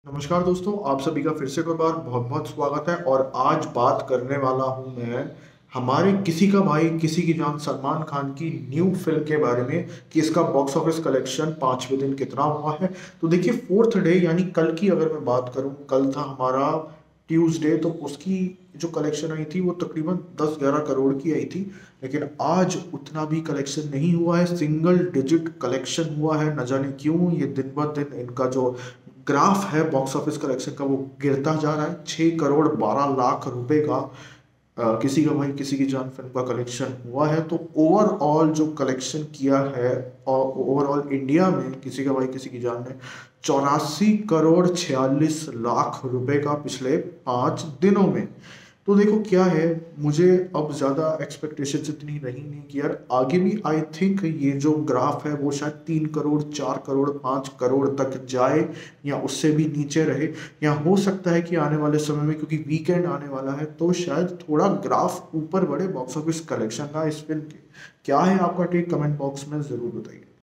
नमस्कार दोस्तों, आप सभी का फिर से एक बार बहुत बहुत स्वागत है। और आज बात करने वाला हूं मैं हमारे किसी का भाई किसी की जान सलमान खान की न्यू फिल्म के बारे में कि इसका बॉक्स ऑफिस कलेक्शन पांचवें दिन कितना हुआ है। तो देखिए, फोर्थ डे यानी कल की अगर मैं बात करूं, कल था हमारा ट्यूसडे, तो उसकी जो कलेक्शन आई थी वो तकरीबन 10-11 करोड़ की आई थी। लेकिन आज उतना भी कलेक्शन नहीं हुआ है, सिंगल डिजिट कलेक्शन हुआ है। न जाने क्यों ये दिन ब दिन इनका जो ग्राफ है बॉक्स ऑफिस कलेक्शन का वो गिरता जा रहा है। 6 करोड़ 12 लाख रुपए का किसी का भाई किसी की जान फिल्म का कलेक्शन हुआ है। तो ओवरऑल जो कलेक्शन किया है, और ओवरऑल इंडिया में किसी का भाई किसी की जान ने 84 करोड़ 46 लाख रुपए का पिछले 5 दिनों में। तो देखो क्या है, मुझे अब ज़्यादा एक्सपेक्टेशन इतनी रही नहीं कि यार आगे भी आई थिंक ये जो ग्राफ है वो शायद 3 करोड़ 4 करोड़ 5 करोड़ तक जाए या उससे भी नीचे रहे। या हो सकता है कि आने वाले समय में, क्योंकि वीकेंड आने वाला है, तो शायद थोड़ा ग्राफ ऊपर बढ़े बॉक्स ऑफिस कलेक्शन का इस फिल्म के। क्या है आपका टेक, कमेंट बॉक्स में ज़रूर बताइए।